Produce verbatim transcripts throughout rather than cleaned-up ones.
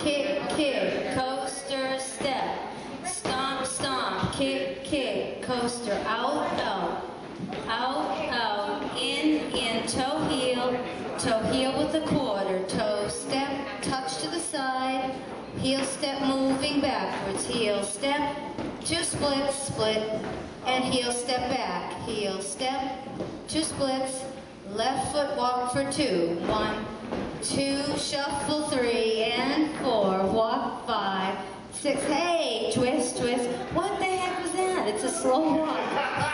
kick, kick, coaster, step. Stomp, stomp, kick, kick, coaster, out, out. Out, out, in, in, toe heel, toe heel with the quarter, toe step, touch to the side, heel step moving backwards, heel step, two splits, split, and heel step back, heel step, two splits, left foot walk for two, one, two, shuffle three, and four, walk five, six, hey, twist, twist, what the heck was that? It's a slow walk.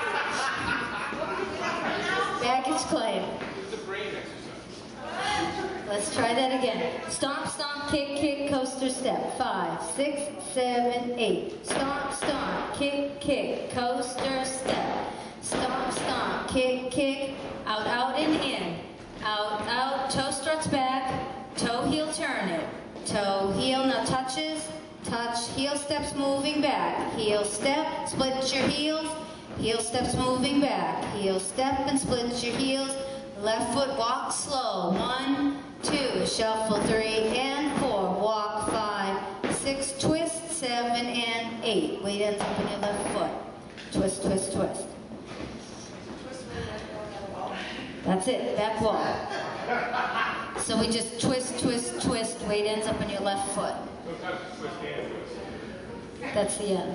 Baggage claim. It's a brain exercise. Let's try that again. Stomp, stomp, kick, kick, coaster, step. Five, six, seven, eight. Stomp, stomp, kick, kick, coaster, step. Stomp, stomp, kick, kick, out, out, and in. Out, out, toe struts back, toe heel turn it. Toe heel now touches, touch, heel steps moving back. Heel step, split your heels. Heel steps moving back, heel step and split your heels, left foot walk slow, one, two, shuffle three and four, walk five, six, twist, seven and eight. Weight ends up in your left foot. Twist, twist, twist. That's it, back walk. So we just twist, twist, twist, weight ends up in your left foot. That's the end.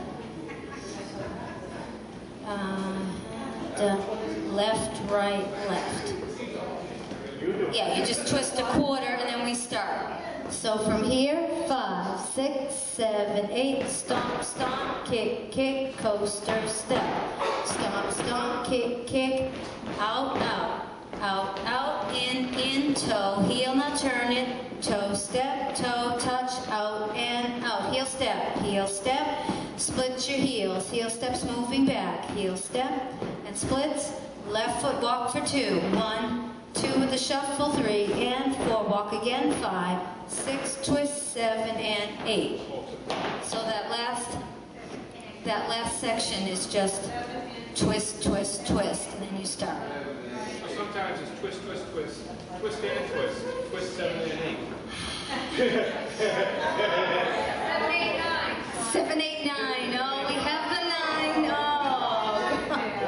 Uh, the left, right, left. Yeah, you just twist a quarter and then we start. So from here, five, six, seven, eight, stomp, stomp, kick, kick, coaster, step. Stomp, stomp, kick, kick, out, out, out, out, in, in, toe, heel, now turn it, toe, step, toe, touch, out, and out, heel step, heel step, split your heels, heel steps moving back, heel step, and splits, left foot walk for two, one, two with the shuffle, three, and four, walk again, five, six, twist, seven, and eight. So that last, that last section is just twist, twist, twist, and then you start. So sometimes it's twist, twist, twist, twist and twist, twist, seven, and eight. Seven, eight, nine. Oh, we have the nine. Oh.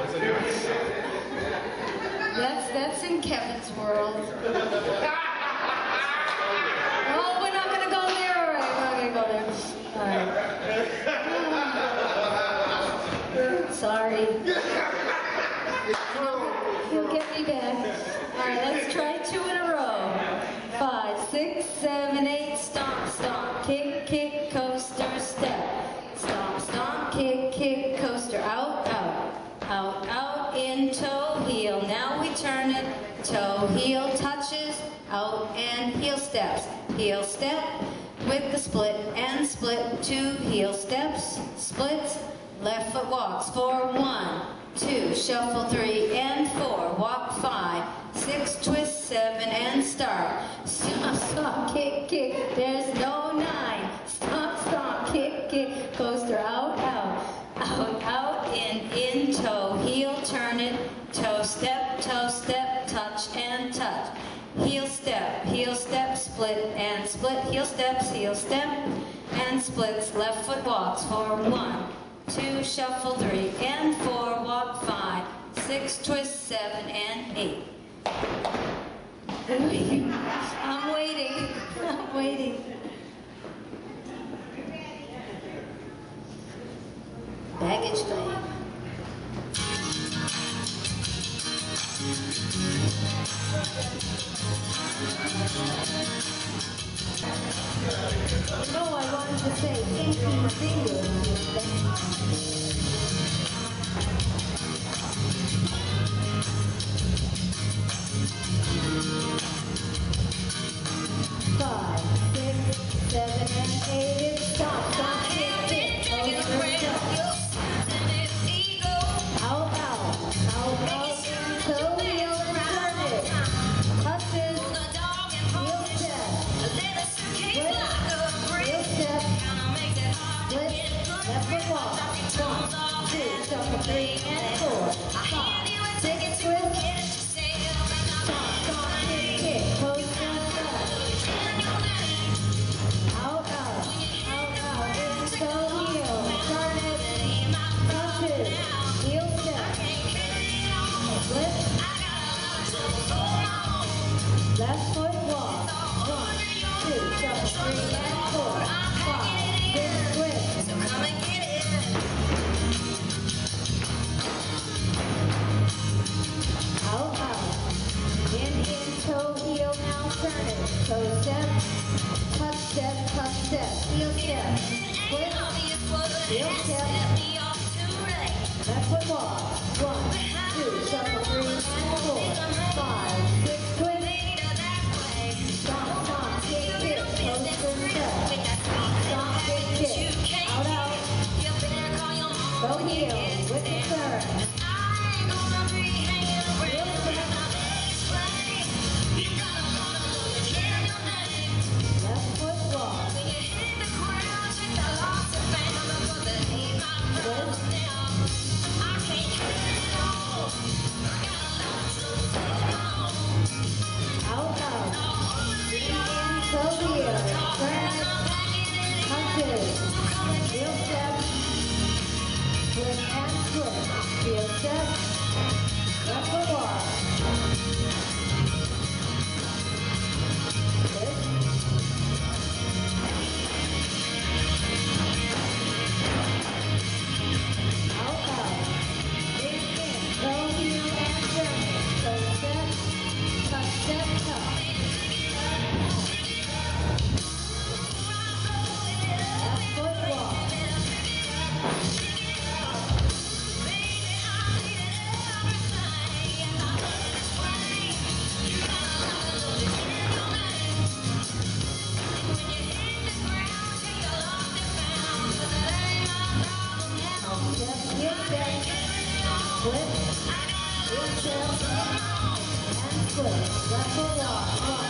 That's that's in Kevin's world. Oh, we're not gonna go there. All right, we're not gonna go there. All right. Sorry. You'll get me back. All right, let's try two in a row. Five, six, seven, eight. Stomp, stomp, kick, kick, coaster, step. Stomp, stomp, kick, kick, coaster, out, out, out, out, in, toe, heel. Now we turn it, toe, heel, touches, out, and heel steps. Heel step with the split and split, two heel steps, splits, left foot walks, four, one, two, shuffle three and four, walk five, six, twist, seven, and start. Stomp, stomp, kick, kick, there's no nine. Stomp, stomp, kick, kick, coaster, out, out, out, out, in, in, toe, heel, turn it, toe, step, toe, step, touch, and touch. Heel step, heel step, split, and split, heel steps, heel step, and splits, left foot walks, for one, two, shuffle three, and four, walk five, six, twist, seven, and eight. I'm waiting, I'm waiting. Baggage claim. No, I wanted to say eighteen fingers. Five, six, seven, and eight. Stop, stop, kick, kick, over, out, out, out, out, toe, heel, and turn it. Touches, heel step, split, heel step, split, left foot walk. One, two, shuffle three, and four. Five, six, twist, stomp, stomp, kick, kick, post, and step. Out, out. step. Left foot walk. One, two, shuffle three, and four, five, six, twist. Stomp, stomp, kick, kick, coaster step. Stomp, kick, kick. Out, out. Go heel with the turn. Heel step. Left foot walk. Out, out. In, go heel. Turn it. Punches. Heel step. Twist and twist. Heel step. Left foot walk. Twist. Out, out. In, in. Go heel and turn it. Go step. Touch, step, touch. Left foot walk. Step, heel step. Flip. Heel step. And flip. Left foot walk. One,